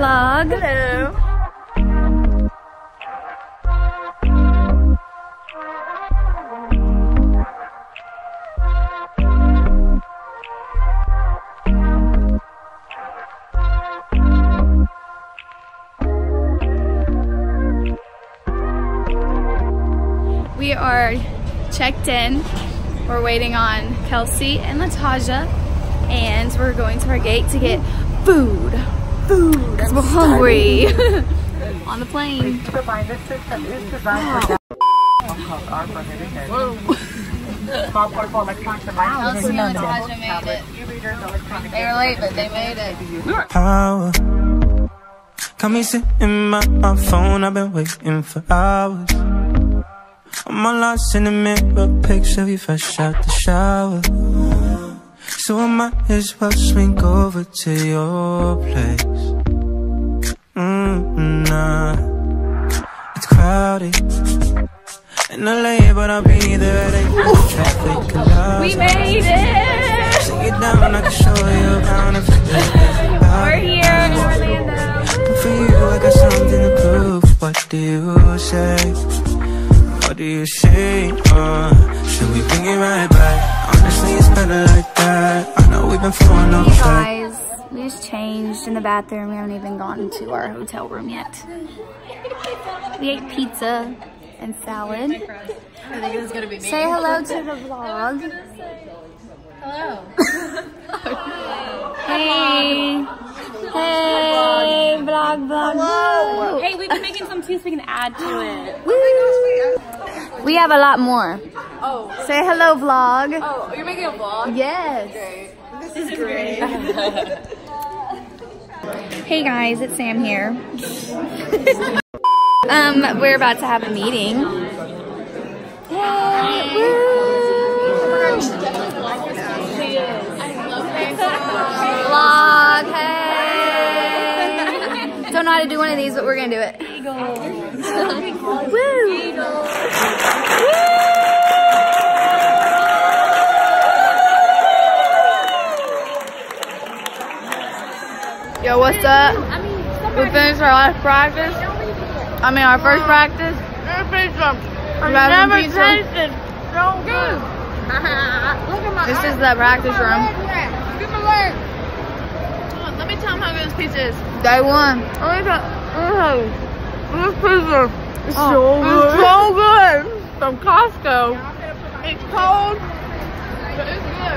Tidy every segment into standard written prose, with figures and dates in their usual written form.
vlog. Hello. We are checked in. We're waiting on Kelsey and Latasha, and we're going to our gate to get food. Because we're hungry. On the plane. Kelsey and Latasha made it. They were late, but they made it. Power. Got me sitting by my phone, I've been waiting for hours. I'm all lost in the mirror, picture of you fresh out the shower. So I might as well swing over to your place. Nah. It's crowded in LA, but I'll be there at 8 when the traffic allows. We made it! Take it down, I can show you around if We're here in Orlando. But for you, I got something to prove. What do you say? What do you say? Should we bring it right back? Honestly, it's better like that. I know we've been flowing off track. Hey guys, we just changed in the bathroom. We haven't even gotten to our hotel room yet. We ate pizza and salad. I think it's gonna be me. Say hello to the vlog. Hello. Hey. Hey, vlog. Woo. Hey, we've been making some too so we can add to it. We have a lot more. Oh. Say hello, vlog. Oh, you're making a vlog? Yes. Great. This is great. Hey guys, it's Sam here. We're about to have a meeting. Hey, vlog, hey. Don't know how to do one of these, but we're gonna do it. Woo! Yo, what's up? We finished our last practice. Our first practice. I've never tasted so good. This is the practice room. Let me tell them how good this pizza is. Day one. This pizza is so good. It's so good. From Costco. It's cold, but it's good.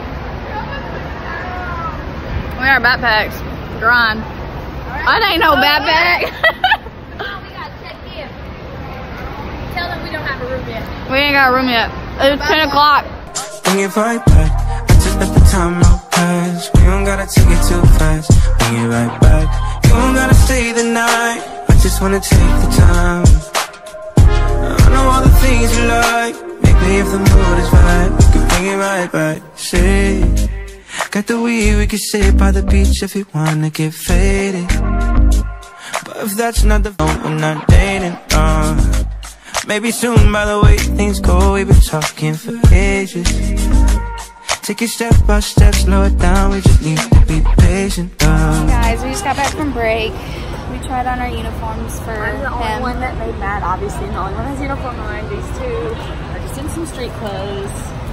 We got backpacks. Grind. I ain't no backpack. We gotta check in. Tell them we don't have a room yet. We ain't got a room yet. It's 10 o'clock. Bring it right back. I just let the time out pass. We don't gotta take it too fast. Bring it right back. You don't gotta stay the night. I just wanna take the time. I know all the things you like. Maybe if the mood is right, we can bring it right back. Say, got the weed, we can sit by the beach if you wanna get faded. But if that's not the vote, we're not dating. Maybe soon, by the way things go, we've been talking for ages. Take it step by step, slow it down, we just need to be patient. Hey guys, we just got back from break. We tried on our uniforms for I'm the only him. one that made mad, obviously. The only one has uniform on. These two are just in some street clothes.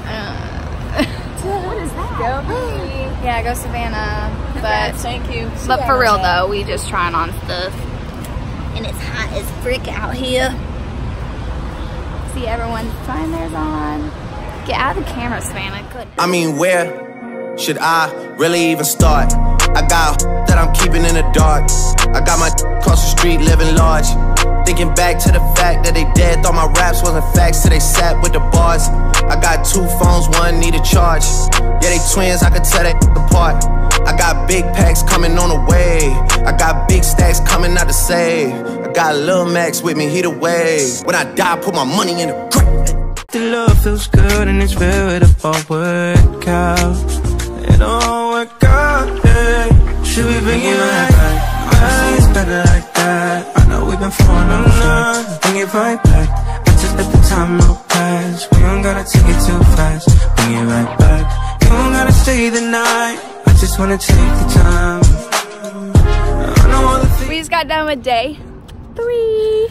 What is that? Go me. Yeah, go Savannah. But Thank you. But for real though, we just trying on stuff. And it's hot as frick out here. See everyone's trying theirs on. Get out of the camera, Savannah. Good. I mean, where should I really even start? I got that I'm keeping in the dark. I got my across the street living large. Thinking back to the fact that they dead, thought my raps wasn't facts till they sat with the bars. I got 2 phones, one need a charge. Yeah, they twins, I could tell they apart. I got big packs coming on the way. I got big stacks coming out to save. I got Lil Max with me, he the wave. When I die, put my money in the grave. The love feels good and it's real, it'll all work out. It'll all work out, yeah. Should we bring it right back? Honestly, it's better like that. I know we've been falling on the bring it right back. I just let the time out pass. We don't gotta take it too fast. Bring it right back. You don't gotta stay the night. I just wanna take the time. I know all the things. We just got done with day 3.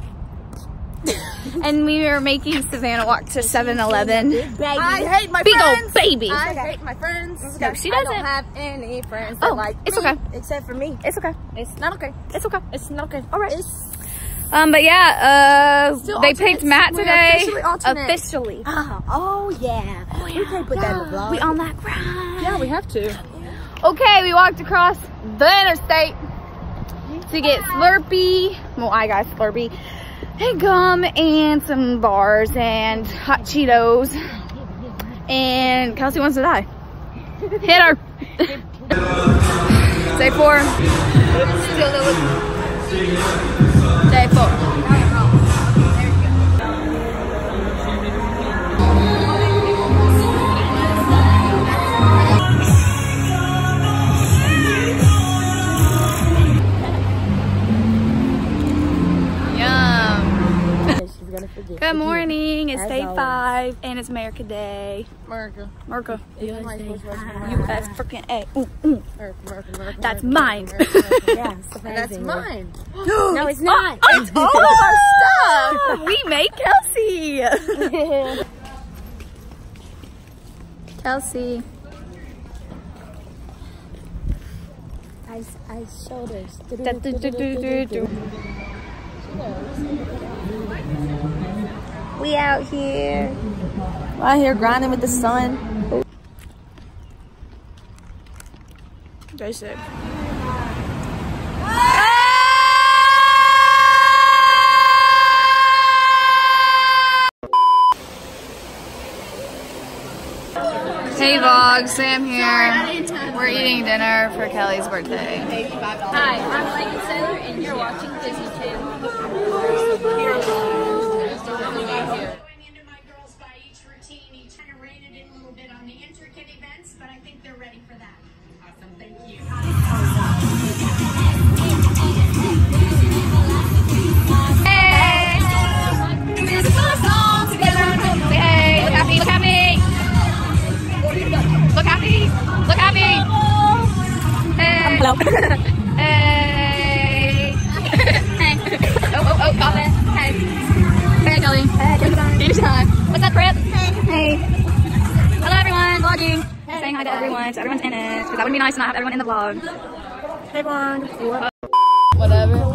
And we were making Savannah walk to 7-Eleven. I hate my Big friends. old baby. I hate my friends. No, she I doesn't. don't have any friends Oh, that like it's me, okay. except for me. It's okay. It's not okay. It's okay. It's not okay. All right. It's But yeah, Still they alternates. picked Matt We're today. officially alternate. Officially. oh yeah. We can't put that in the vlog. We on that grind. Yeah, we have to. Okay, we walked across the interstate to get Slurpee. Well, I got Slurpee and gum and some bars and hot Cheetos. And Kelsey wants to die. Hit her. Day 4. Day 4. Good morning, it's day 5 and it's America Day. America. US freaking A. America. That's mine. Yeah, and that's mine. No, it's not. It's all of our stuff. We made Kelsey. Kelsey. Ice shoulders. We out here. We're out here grinding with the sun. Very sick. Hey vlog, Sam here. We're eating dinner for Kelly's birthday. Hi, I'm Megan Saylor, and you're watching Disney Channel. Going into my girls by each routine, each kind of rein it in a little bit on the intricate events, but I think they're ready for that. Awesome, thank you. Hey! This is our song together. Hey, look at me, look at me. Look at me, look at me. Hey. Hello. Hey. Hey. Oh, got it. Hey. Hey, Kelly. Hey, time. What's up, Crip? Hey. Hello, everyone. Vlogging. Saying hi to everyone. So everyone's in it. Because that would be nice to not have everyone in the vlog. Hey, everyone. Whatever.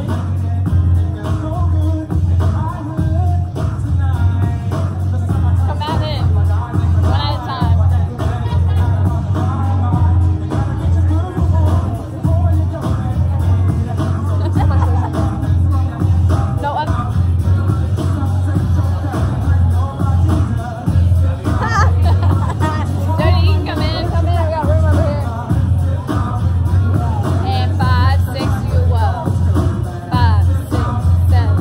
Come at it. One at a time. No, up. Jody, you can come in. Come in. We got room over here. And 5, 6, you up. 5, 6, 7,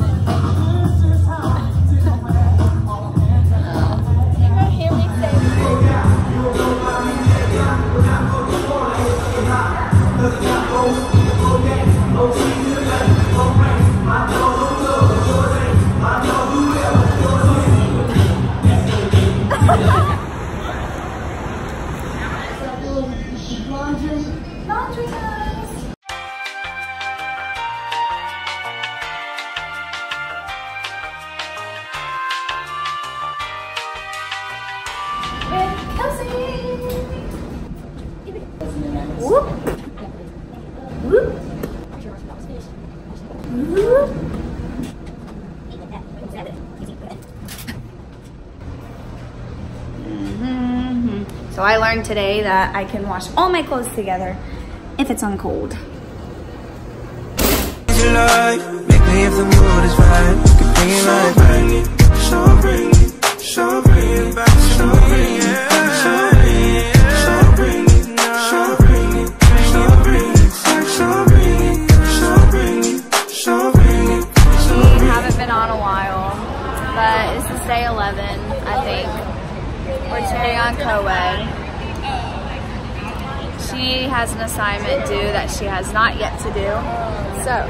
8. You gonna hear me say So I learned today that I can wash all my clothes together if it's on cold. July, make me if the mood is right. Can bring it right back. Bring it back. Bring it back. Bring it. We haven't been on a while, but this is day 11, I think. We're cheering on co-ed. She has an assignment due that she has not yet to do. So.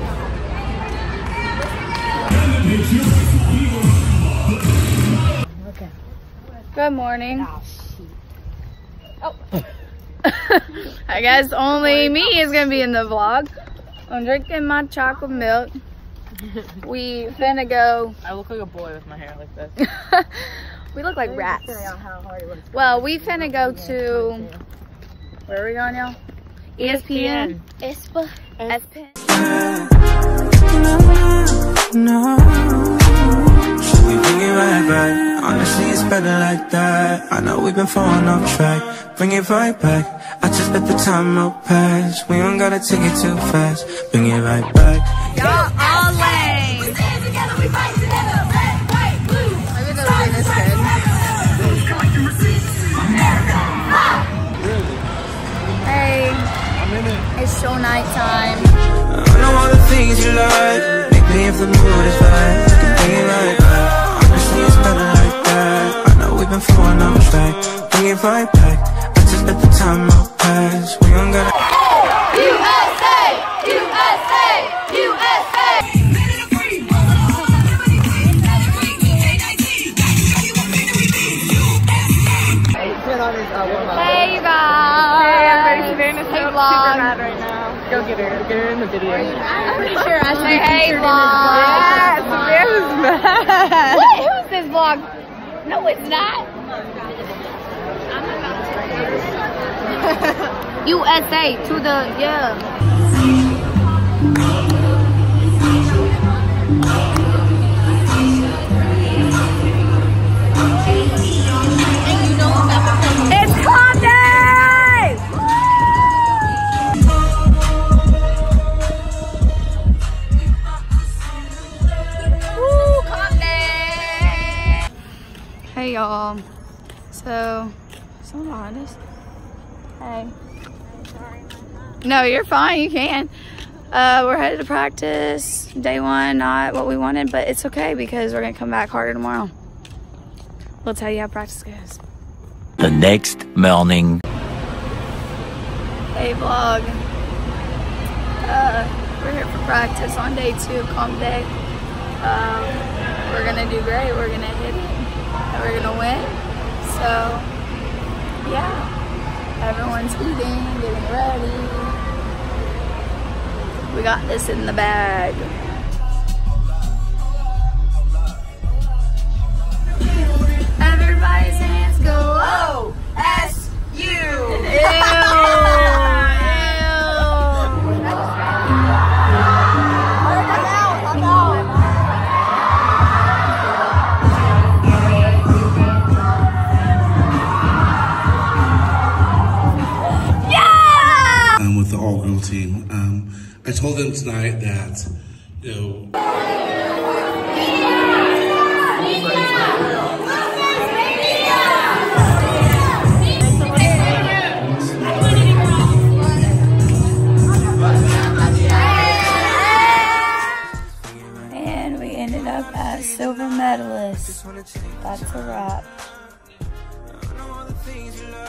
Okay. Good morning. Oh. I guess only me is gonna be in the vlog. I'm drinking my chocolate milk. We finna go. I look like a boy with my hair like this. We look like rats. Well, we finna go to, where are we going, y'all? ESPN. ESPN. No, should we bring it right back? Honestly, it's better like that. I know we've been falling off track. Bring it right back. I just let the time out pass. We don't gotta take it too fast. Bring it right back. Y'all all lame. Maybe they'll be this good. Hey, it's show night time. I know all the things you like. Make me if the mood is right. Bring it right back. Honestly, it's better like that. I know we've been falling off track. Bring it right back. I just let the time out pass. We don't gotta. USA! USA! USA! Hey, you guys! Hey, everybody's today in a Hey, super vlog. mad right now. Go get her. Get her in the video. I'm pretty sure I say hey, vlog. Yes, Savannah's mad. What? Who's this vlog? No, it's not. USA to the, yeah. It's Comp Day! Woo, Comp Day! Hey y'all. So, someone behind us? Hey. No, you're fine, you can. We're headed to practice. Day one, not what we wanted, but it's okay because we're gonna come back harder tomorrow. We'll tell you how practice goes. The next morning. Hey vlog. We're here for practice on day 2 of Comp Day. We're gonna do great. We're gonna hit it and we're gonna win. So yeah. Everyone's eating, getting ready. We got this in the bag. Everybody's hands go up. O-S-U. With the all-girl team. I told them tonight that, you know, and we ended up as silver medalists. That's a wrap.